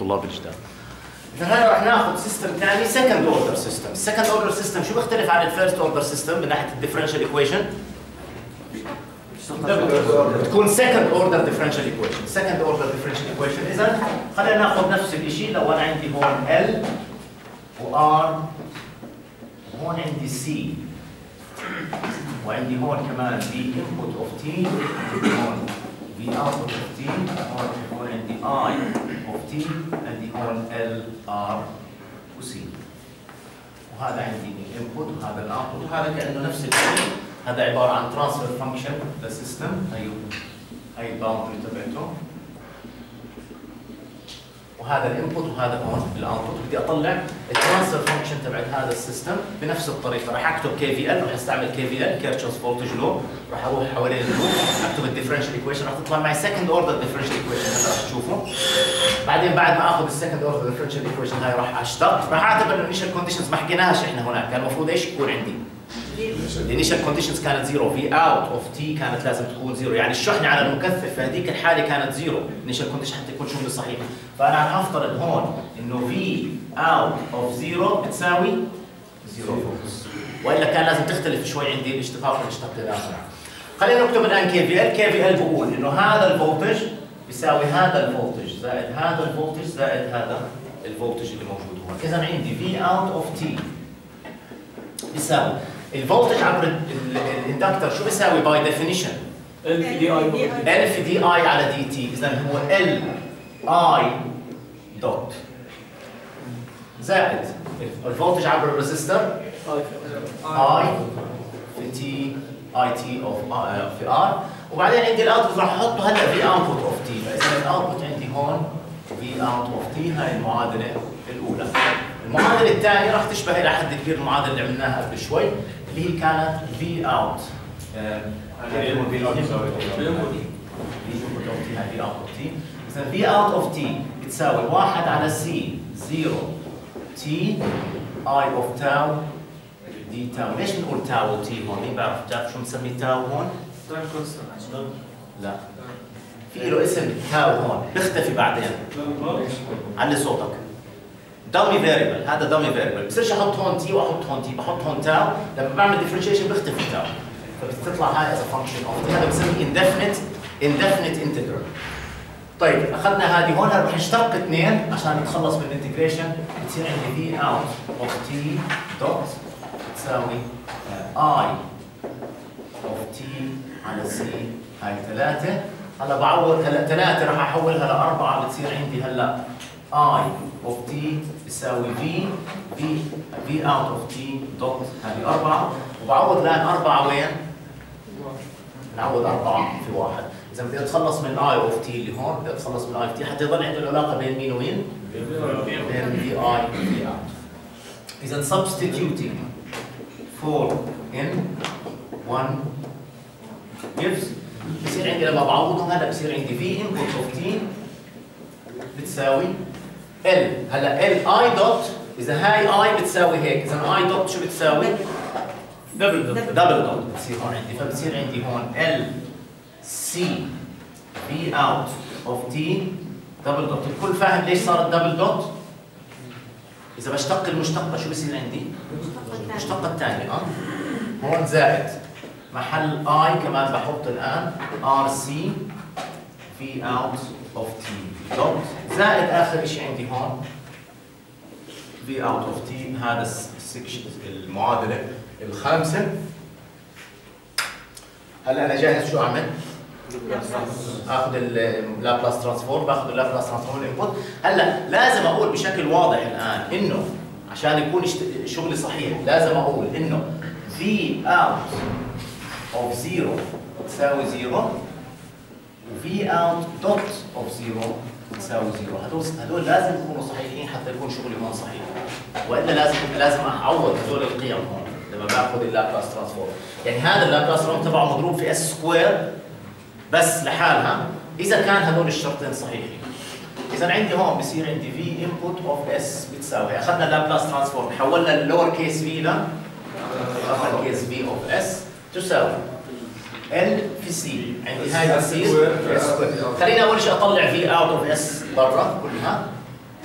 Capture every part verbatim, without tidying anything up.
الطلاب الجداد. إذا هلا رح ناخذ سيستم ثاني سكند اوردر سيستم، السكند اوردر سيستم شو بيختلف عن الفيرست اوردر سيستم من ناحيه الديفرنشال ايكويشن؟ بتكون سكند اوردر ديفرنشال ايكويشن، سكند اوردر ديفرنشال ايكويشن. اذا خلينا ناخذ نفس الشيء، لو انا عندي هون ال وار وهون عندي سي وعندي هون كمان في انبوت اوف تي، هون في اوتبوت اوف تي، هون عندي اي اوف تي، عندي هون ال ار وسي، وهذا عندي الانبوت وهذا الاوتبوت، وهذا كانه نفس الشيء. هذا عباره عن ترانسفير فانكشن للسيستم، هي هي الباوندري تبعته، وهذا الانبوت وهذا هون الاوتبوت. بدي اطلع الترانسفير فانكشن تبعت هذا السيستم بنفس الطريقه، راح اكتب كي في ال، راح استعمل كي في ال كيرشوفز فولتج لو، راح اروح حوالين اللوب اكتب الديفرنشال ايكويشن، راح تطلع معي سكند اوردر ديفرنشال ايكويشن. هذا راح تشوفوا. بعدين بعد ما اخذ السكند اوردر ديفرنشال ايكويشن هاي راح اشتق، راح اعتبر انه الانيشال كونديشنز ما حكيناهاش احنا هناك، كان المفروض ايش يكون عندي؟ الانيشال كونديشنز كانت زيرو، في اوت اوف تي كانت لازم تكون زيرو، يعني الشحنه على المكثف في هذيك الحاله كانت زيرو، الانيشال كونديشن حتى يكون شغله صحيح. فانا عم افترض هون انه في اوت اوف زيرو بتساوي زيرو فولت، والا كان لازم تختلف شوي عندي الاشتقاق الاشتق الاخر. خلينا نكتب الان كي في ال، كي في ال بقول انه هذا الفولتج بيساوي هذا الفولتج زائد هذا الفولتج زائد هذا الفولتج اللي موجود هون. اذا عندي في اوت اوف تي بيساوي الفولتج عبر الاندكتر شو بيساوي باي ديفينيشن؟ ال في دي اي، ال في دي اي على دي تي. اذا هو ال اي دوت زائد الفولتج عبر الريزستور اي في تي اي تي اوف في ار، وبعدين عندي الاوتبوت راح احطه هلا في اوتبوت اوف تي. فاذا الاوتبوت عندي هون في اوت اوف تي، هاي المعادله الاولى. المعادله الثانيه راح تشبه الى حد كبير المعادله اللي عملناها قبل شوي، اللي هي كانت في اوت اذا في اوت اوف تي بتساوي واحد على سي زيرو تي اي اوف تاو دي تاو. ليش بنقول تاو وتي هون؟ مين بيعرف بتعرف شو بنسمي تاو هون؟ لا، في له اسم تاو هون بيختفي بعدين. علي صوتك. دامي فاريبل، هذا دامي فاريبل، بصيرش احط هون تي واحط هون تي، بحط هون تاو، لما بعمل ديفرنشيشن بيختفي تاو، فبتطلع هاي از فانكشن اوف تي. هذا بنسميه indefinite indefinite integral. طيب اخذنا هذه هون، رح نشتق اثنين عشان نتخلص من الانتجريشن. بتصير عندي في اوت اوف تي دوت تساوي اي اوف تي على سي، هاي ثلاثة. هلا بعوض، هلا ثلاثة راح احولها لأربعة، بتصير عندي هلا اي اوف تي بيساوي في في في اوت اوف تي دوت هذه أربعة، وبعوض الآن أربعة وين؟ بنعوض أربعة في واحد. إذا بدي أتخلص من الاي اوف تي اللي هون، بدي أتخلص من الاي اوف تي حتى يضل عندي العلاقة بين مين ومين؟ بين في اي وفي اوت. إذا substituting four in one gives، بصير عندي لما بعوضهم هلا بصير عندي في input اوف تي بتساوي ال. هلا ال اي دوت، اذا هاي اي بتساوي هيك، اذا اي دوت شو بتساوي؟ دبل دوت، دبل دوت بتصير هون عندي، فبتصير عندي هون ال سي في اوت اوف تي دبل دوت. الكل فاهم ليش صارت دبل دوت؟ اذا بشتق المشتقه شو بصير عندي؟ المشتقه الثانيه اه هون زائد محل اي كمان بحط الان ار سي في اوت اوف تي دوت زائد اخر شيء عندي هون في اوت اوف تي. هذا السكشن المعادله الخامسه. هلا انا جاهز شو اعمل؟ اخذ اللابلاس ترانسفورم، باخذ اللابلاس ترانسفورم الانبوت. هلا لازم اقول بشكل واضح الان انه عشان يكون شغلي صحيح لازم اقول انه في اوت اوف زيرو تساوي زيرو وفي اوت دوت اوف زيرو تساوي زيرو. هدول هدول لازم يكونوا صحيحين حتى يكون شغلي هون صحيح، والا لازم لازم اعوض هدول القيم هون لما باخذ اللابلاس ترانسفورم. يعني هذا اللابلاس ترانسفورم تبعه مضروب في اس سكوير بس لحالها اذا كان هدول الشرطين صحيحين. اذا عندي هون بصير عندي في انبوت اوف اس بتساوي، اخذنا اللابلاس ترانسفورم حولنا اللور كيس في ل ابر كيس في اوف اس تساوي ال في سي. عندي هاي بتصير اس سكوير. خليني اول شيء اطلع في اوت اوف اس برا كلها،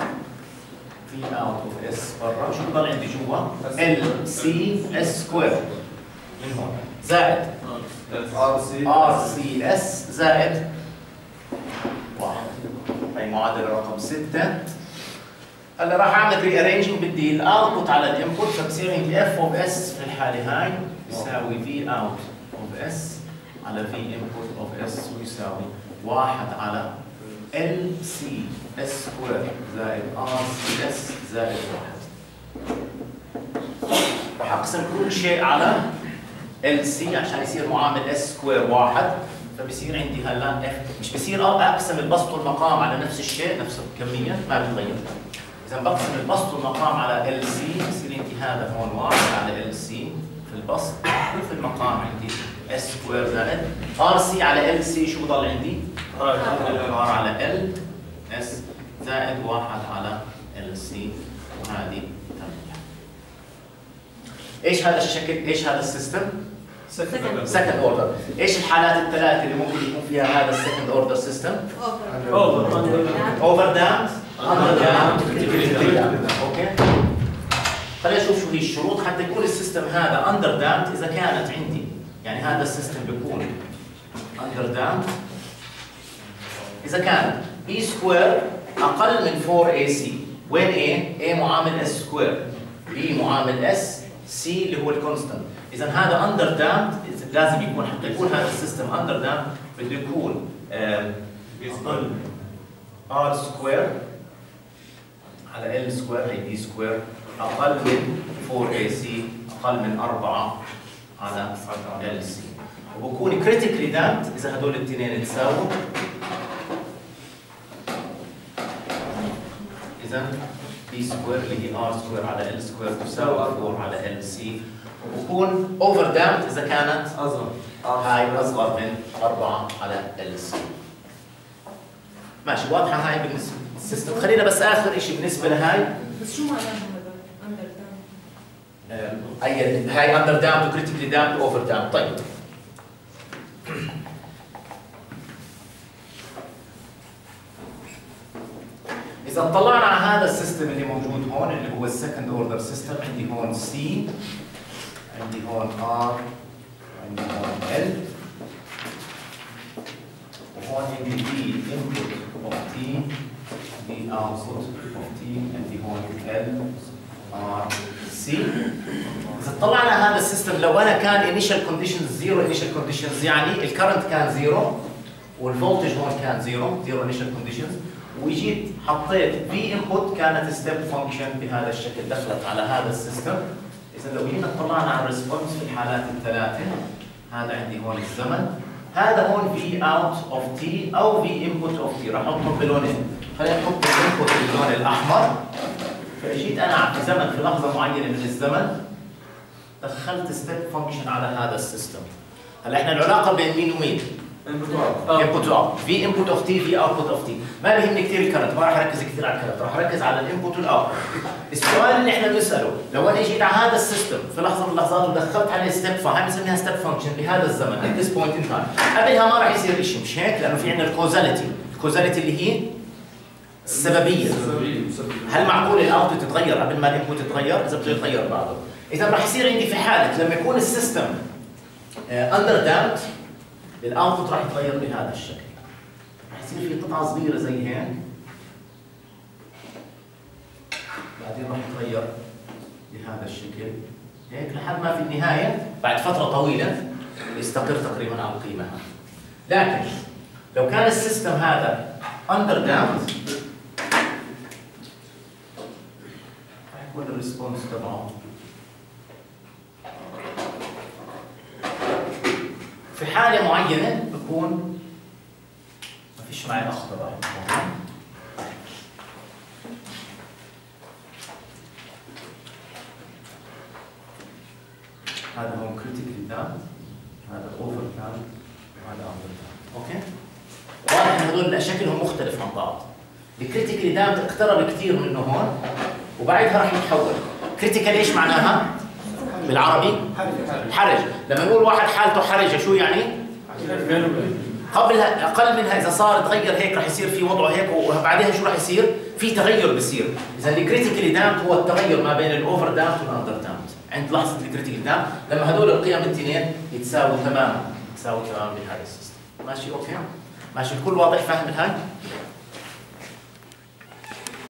في اوت اوف اس برا، شو بضل عندي جوا؟ ال سي اس سكوير من هون زائد ار سي ار سي اس زائد واحد. هي معادله رقم ستة. هلا راح اعمل ري ارينجنج، بدي الاوتبوت على الانبوت، فبصير عندي اف اوف اس في الحاله هاي يساوي في اوت اوف اس على في انبوت اوف اس ويساوي واحد على ال سي اس سكوير زائد ار سي اس زائد واحد. راح اقسم كل شيء على ال سي عشان يصير معامل اس سكوير واحد، فبصير عندي هلا اف، مش بصير اقسم البسط والمقام على نفس الشيء نفس الكميه ما بتغير. اذا بقسم البسط والمقام على ال سي بصير عندي هذا هون واحد على ال سي في البسط، وفي المقام عندي اس سكوير زائد ار سي على ال سي. شو بضل عندي؟ ار على ال اس زائد واحد على ال سي، وهذه ثمانية. ايش هذا الشكل؟ ايش هذا السيستم؟ سكند اوردر. ايش الحالات الثلاثه اللي ممكن يكون فيها هذا السكند اوردر سيستم؟ اوفر دامد، اندر دامد، اوكي. خلينا نشوف شو هي الشروط حتى يكون السيستم هذا اندر دامد. اذا كانت عندي يعني هذا السيستم بيكون اندر دامد اذا كان اي سكوير اقل من أربعة اي سي. وين اي؟ اي معامل اس سكوير، بي معامل اس، سي اللي هو الكونستنت. اذا هذا اندر دامد لازم يكون، حتى يكون هذا السيستم اندر دامد بده يكون اقل ار سكوير على ال سكوير هي بي سكوير اقل من أربعة اي سي، اقل من أربعة على ال سي. وبكون كريتيكلي دامد اذا هدول الاثنين تساووا. اذا بي سكوير اللي هي ار سكوير على ال سكوير تساوي أربعة على ال سي، وبكون اوفر دامد اذا كانت اصغر هاي اصغر من أربعة على ال سي. ماشي، واضحه هاي بالنسبه للسيستم. خلينا بس اخر شيء بالنسبه لهاي. بس شو معناها هذا اندر دامد؟ اي هاي اندر دامد وكريتيكلي دامد واوفر دامد. طيب إذا اطلعنا على هذا السيستم اللي موجود هون اللي هو السكند اوردر سيستم، عندي هون سي، عندي هون ار، عندي هون ال، وهون عندي بي انبوت اوف تي، بي اوتبوت اوف تي، عندي هون ال ار سي. إذا اطلعنا على هذا السيستم، لو أنا كان انيشال كونديشنز زيرو، انيشال كونديشنز يعني الكرنت كان زيرو والفولتج هون كان زيرو، زيرو انيشال كونديشنز، وجيت حطيت في انبوت كانت ستيب فانكشن بهذا الشكل دخلت على هذا السيستم. اذا لو جينا طلعنا على الريسبونس في الحالات الثلاثه، هذا عندي هون الزمن، هذا هون في اوت اوف تي او في انبوت اوف تي، راح احطهم بلونين. خلينا نحط الانبوت باللون الاحمر. فاجيت انا في زمن في لحظه معينه من الزمن دخلت ستيب فانكشن على هذا السيستم. هلا احنا العلاقه بين مين ومين؟ انبوت اوت، في انبوت اوف تي في اوتبوت اوف تي. ما بيهمني كثير الكرنت، ما راح اركز كثير على الكرنت، راح اركز على الانبوت والاوتبوت. السؤال اللي احنا بنساله، لو انا جيت على هذا السيستم في لحظه من اللحظات ودخلت عليه ستيب، فهي بنسميها ستيب فانكشن بهذا الزمن at this point in time. قبلها ما راح يصير شيء، مش هيك؟ لانه في عندنا الكوزاليتي، الكوزاليتي اللي هي السببيه. هل معقول الاوتبوت يتغير قبل ما الانبوت يتغير؟ اذا بده يتغير بعده. اذا راح يصير عندي في حاله لما يكون السيستم اندر دامد، الاوتبوت راح يتغير بهذا الشكل. راح يصير في قطعه صغيره زي هيك، بعدين راح يتغير بهذا الشكل هيك لحد ما في النهايه بعد فتره طويله يستقر تقريبا على القيمه هذه. لكن لو كان السيستم هذا اندر دامد راح يكون الريسبونس تبعه في حالة معينة بكون ما فيش معي أخضر. هذا هو كريتيكلي دامد، هذا اوفر دامد، وهذا اندر دامد. اوكي؟ واضح ان هذول شكلهم مختلف عن بعض. الكريتيكلي دامد اقترب كثير منه هون وبعدها راح يتحول. كريتيكال ايش معناها؟ بالعربي؟ حرج. لما نقول واحد حالته حرجه شو يعني؟ قبلها اقل منها اذا صار تغير هيك رح يصير في وضعه هيك وبعدها شو رح يصير؟ في تغير بصير. اذا الكريتيكالي دامب هو التغير ما بين الاوفر دامب والاندر دامب. عند لحظه الكريتيكال دامب لما هدول القيم الاثنين يتساووا تماما، يتساووا تماما بهذا السيستم. ماشي اوكي؟ ماشي الكل واضح فاهم الهاي؟